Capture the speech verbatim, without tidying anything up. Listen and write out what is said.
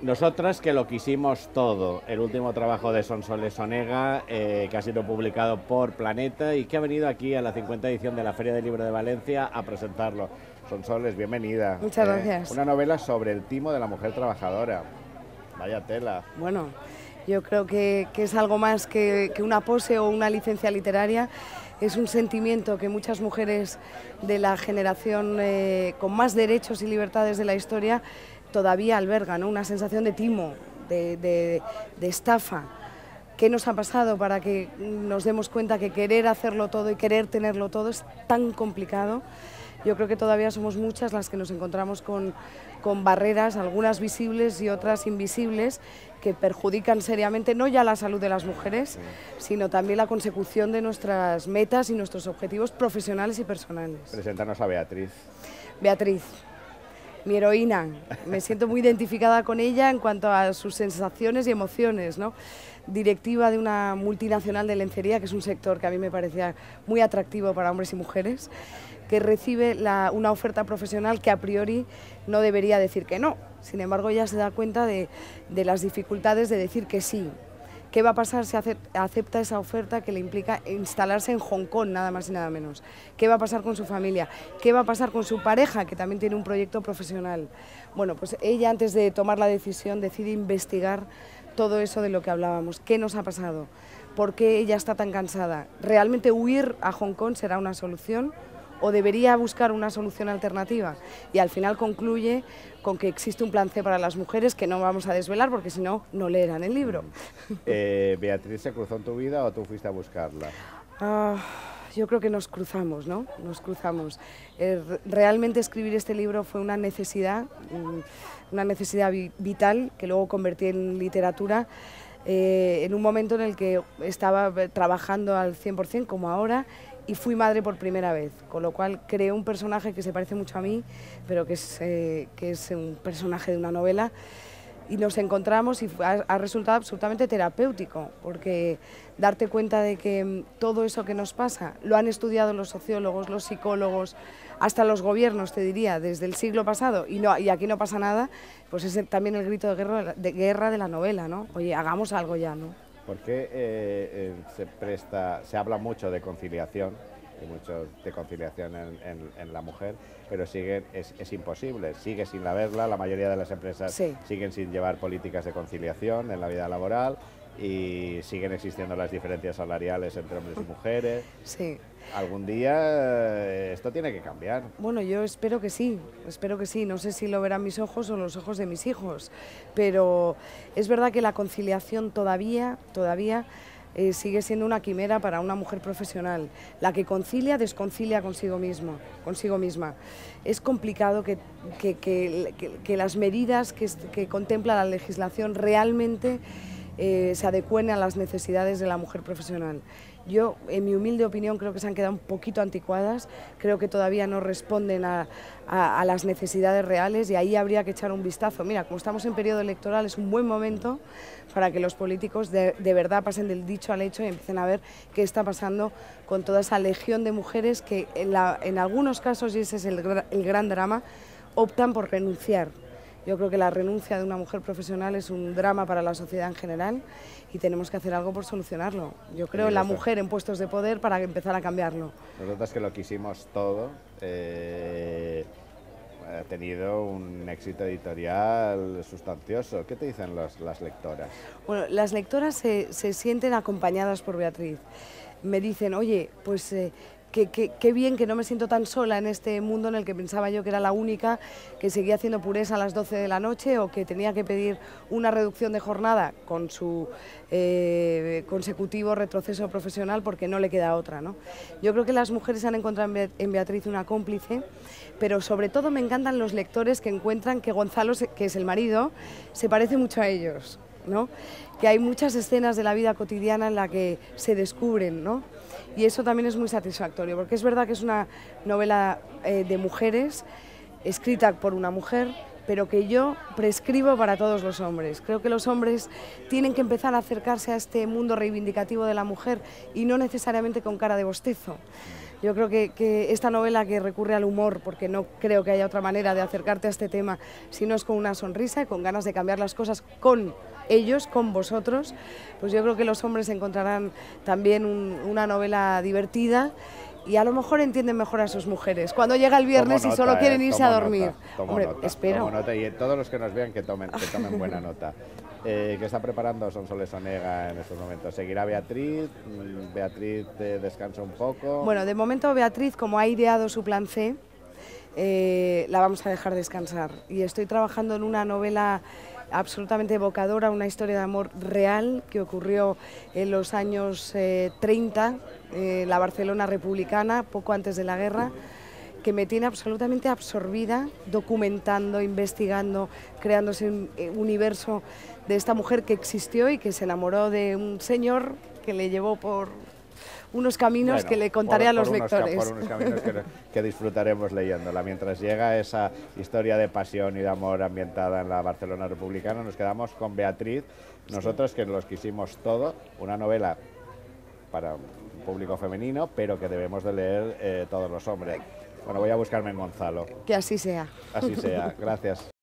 Nosotras que lo quisimos todo, el último trabajo de Sonsoles Onega, eh, que ha sido publicado por Planeta y que ha venido aquí a la cincuenta edición de la Feria del Libro de Valencia a presentarlo. Sonsoles, bienvenida. Muchas eh, gracias. Una novela sobre el timo de la mujer trabajadora. Vaya tela. Bueno, yo creo que, que es algo más que, que una pose o una licencia literaria. Es un sentimiento que muchas mujeres de la generación eh, con más derechos y libertades de la historia todavía albergan, ¿no? Una sensación de timo, de, de, de estafa. ¿Qué nos ha pasado para que nos demos cuenta que querer hacerlo todo y querer tenerlo todo es tan complicado? Yo creo que todavía somos muchas las que nos encontramos con, con barreras, algunas visibles y otras invisibles, que perjudican seriamente no ya la salud de las mujeres, sino también la consecución de nuestras metas y nuestros objetivos profesionales y personales. Preséntanos a Beatriz. Beatriz, mi heroína. Me siento muy identificada con ella en cuanto a sus sensaciones y emociones, ¿no? Directiva de una multinacional de lencería, que es un sector que a mí me parecía muy atractivo para hombres y mujeres, que recibe la, una oferta profesional que a priori no debería decir que no. Sin embargo, ella se da cuenta de, de las dificultades de decir que sí. ¿Qué va a pasar si acepta esa oferta que le implica instalarse en Hong Kong, nada más y nada menos? ¿Qué va a pasar con su familia? ¿Qué va a pasar con su pareja, que también tiene un proyecto profesional? Bueno, pues ella, antes de tomar la decisión, decide investigar todo eso de lo que hablábamos. ¿Qué nos ha pasado? ¿Por qué ella está tan cansada? ¿Realmente huir a Hong Kong será una solución? ¿O debería buscar una solución alternativa? Y al final concluye con que existe un plan C para las mujeres, que no vamos a desvelar porque si no, no leerán el libro. Eh, ¿Beatriz se cruzó en tu vida o tú fuiste a buscarla? Uh, yo creo que nos cruzamos, ¿no? Nos cruzamos. Eh, realmente escribir este libro fue una necesidad, una necesidad vital que luego convertí en literatura, eh, en un momento en el que estaba trabajando al cien por cien como ahora, y fui madre por primera vez, con lo cual creé un personaje que se parece mucho a mí, pero que es, eh, que es un personaje de una novela, y nos encontramos y ha, ha resultado absolutamente terapéutico, porque darte cuenta de que todo eso que nos pasa lo han estudiado los sociólogos, los psicólogos, hasta los gobiernos, te diría, desde el siglo pasado, y, no, y aquí no pasa nada, pues es también el grito de guerra, de guerra de la novela, ¿no? Oye, hagamos algo ya, ¿no? ¿Por qué eh, eh, se presta, se habla mucho de conciliación, y mucho de conciliación en, en, en la mujer, pero sigue, es, es imposible, sigue sin haberla, la mayoría de las empresas sí. siguen sin llevar políticas de conciliación en la vida laboral y siguen existiendo las diferencias salariales entre hombres y mujeres. Sí. Algún día esto tiene que cambiar. Bueno, yo espero que sí, espero que sí. No sé si lo verán mis ojos o los ojos de mis hijos, pero es verdad que la conciliación todavía, todavía eh, sigue siendo una quimera para una mujer profesional. La que concilia, desconcilia consigo misma. Consigo misma. Es complicado que, que, que, que, que las medidas que, que contempla la legislación realmente eh, se adecúen a las necesidades de la mujer profesional. Yo, en mi humilde opinión, creo que se han quedado un poquito anticuadas, creo que todavía no responden a, a, a las necesidades reales y ahí habría que echar un vistazo. Mira, como estamos en periodo electoral, es un buen momento para que los políticos de, de verdad pasen del dicho al hecho y empiecen a ver qué está pasando con toda esa legión de mujeres que en, la, en algunos casos, y ese es el, el gran drama, optan por renunciar. Yo creo que la renuncia de una mujer profesional es un drama para la sociedad en general y tenemos que hacer algo por solucionarlo. Yo creo en la mujer en puestos de poder para empezar a cambiarlo. Nosotros que lo quisimos todo, eh, ha tenido un éxito editorial sustancioso. ¿Qué te dicen los, las lectoras? Bueno, las lectoras se, se sienten acompañadas por Beatriz. Me dicen, oye, pues... Eh, Qué, qué, qué bien que no me siento tan sola en este mundo en el que pensaba yo que era la única que seguía haciendo purés a las doce de la noche o que tenía que pedir una reducción de jornada con su eh, consecutivo retroceso profesional porque no le queda otra, ¿no? Yo creo que las mujeres han encontrado en Beatriz una cómplice, pero sobre todo me encantan los lectores que encuentran que Gonzalo, que es el marido, se parece mucho a ellos, ¿no? Que hay muchas escenas de la vida cotidiana en la que se descubren, ¿no? Y eso también es muy satisfactorio, porque es verdad que es una novela eh, de mujeres, escrita por una mujer, pero que yo prescribo para todos los hombres. Creo que los hombres tienen que empezar a acercarse a este mundo reivindicativo de la mujer y no necesariamente con cara de bostezo. Yo creo que, que esta novela, que recurre al humor, porque no creo que haya otra manera de acercarte a este tema si no es con una sonrisa y con ganas de cambiar las cosas con ellos, con vosotros, pues yo creo que los hombres encontrarán también un, una novela divertida y a lo mejor entienden mejor a sus mujeres cuando llega el viernes Tomo y solo nota, quieren eh, irse tomo a dormir. nota, tomo Hombre, nota, espero. tomo nota, y todos los que nos vean que tomen, que tomen buena nota. Eh, ¿Qué está preparando Sonsoles Onega en estos momentos? ¿Seguirá Beatriz? ¿Beatriz eh, descansa un poco? Bueno, de momento Beatriz, como ha ideado su plan C, eh, la vamos a dejar descansar. Y estoy trabajando en una novela absolutamente evocadora, una historia de amor real que ocurrió en los años eh, treinta, eh, la Barcelona republicana, poco antes de la guerra, que me tiene absolutamente absorbida, documentando, investigando, creándose un eh, universo de esta mujer que existió y que se enamoró de un señor que le llevó por unos caminos Bueno, que le contaré por, a los por unos, lectores. Por unos caminos que, que disfrutaremos leyéndola. Mientras llega esa historia de pasión y de amor ambientada en la Barcelona republicana, nos quedamos con Beatriz, nosotros que los quisimos todo, una novela para un público femenino, pero que debemos de leer eh, todos los hombres. Bueno, voy a buscarme en Gonzalo. Que así sea. Así sea. Gracias.